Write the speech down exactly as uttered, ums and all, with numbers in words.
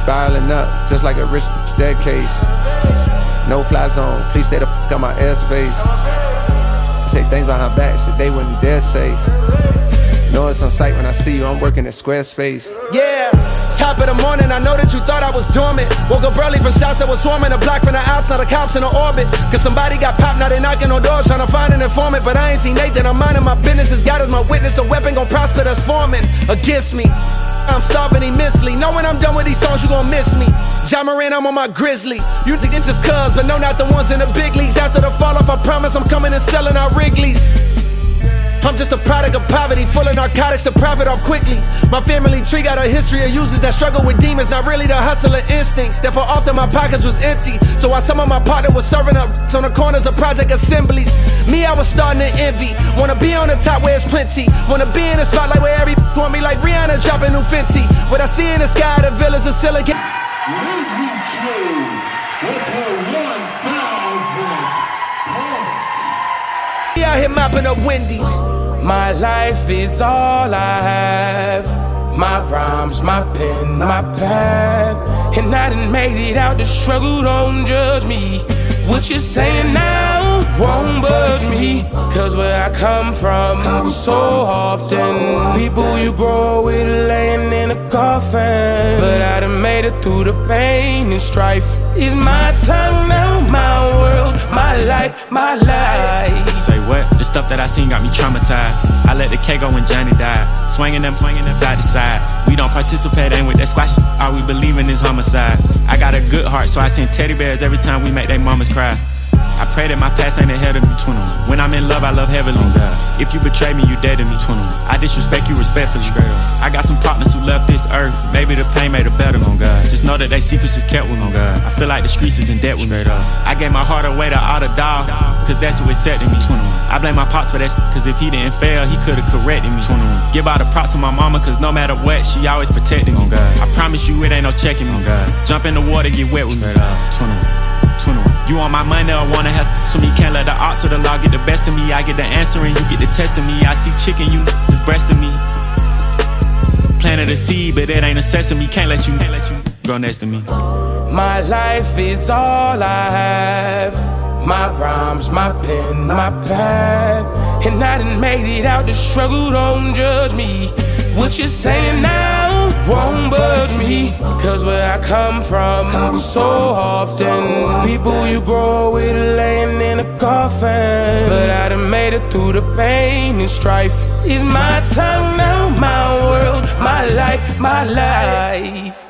spiraling up, just like a rich staircase. No fly zone, please stay the f out my airspace. Say things behind backs that they wouldn't dare say. Know it's on sight when I see you, I'm working at Squarespace. Yeah, top of the morning, I know that you thought I was dormant. Woke up early from shots that was swarming. A block from the ops, now the cops in the orbit. Cause somebody got popped, now they knocking on doors trying to find an informant. But I ain't seen Nathan, I'm minding my business. As God is my witness, the weapon gon' prosper that's forming against me. I'm starving immensely. Know when I'm done with these songs, you gon' miss me. Ja Morant, I'm on my grizzly. Usually it's just cuz, but no, not the ones in the big leagues. After the fall off, I promise I'm coming and selling out Wrigley's. I'm just a product of poverty, full of narcotics to profit off quickly. My family tree got a history of users that struggle with demons, not really the hustler instincts. Therefore often my pockets was empty, so while some of my partner was serving up on the corners of project assemblies, me, I was starting to envy. Wanna be on the top where it's plenty, wanna be in the spotlight where every want me like Rihanna dropping new Fenty. What I see in the sky, the villas of silicon. Out here mopping up Wendy's. My life is all I have. My rhymes, my pen, my pad. And I done made it out the struggle, don't judge me. What you're saying now won't budge me. Cause where I come from, so often people you grow with laying in a coffin. But I done made it through the pain and strife. It's my time now, my world, my life, my life. Say what? The stuff that I seen got me traumatized. I let the K go when Johnny died. Swinging them, swinging them side to side. We don't participate, ain't with that squash. All we believe in is homicide. I got a good heart, so I send teddy bears every time we make they mamas cry. I pray that my past ain't ahead of me, twenty-one. When I'm in love, I love heavily. If you betray me, you dead to me, twenty-one. I disrespect you respectfully. I got some partners who left this earth. Maybe the pain made it better, on God. Just know that they secrets is kept with me, God. I feel like the streets is in debt with me. I gave my heart away to all the dog, cause that's who accepted me, twenty-one. I blame my pops for that, cause if he didn't fail, he could've corrected me, twenty-one. Give all the props to my mama, cause no matter what, she always protected me, God. I promise you it ain't no checking me, God. Jump in the water, get wet with me, twenty-one. twenty-one. You want my money or wanna have so me? Can't let the odds of the law get the best of me. I get the answer and you get the test of me. I see chicken, you just breasting me. Planted a seed, but it ain't a sesame. Can't let you, can't let you grow next to me. My life is all I have. My rhymes, my pen, my pad. And I done made it out the struggle, don't judge me. What you're saying now won't budge me. Cause where I come from, so often people you grow with laying in a coffin. But I done made it through the pain and strife. It's my time now, my world, my life, my life.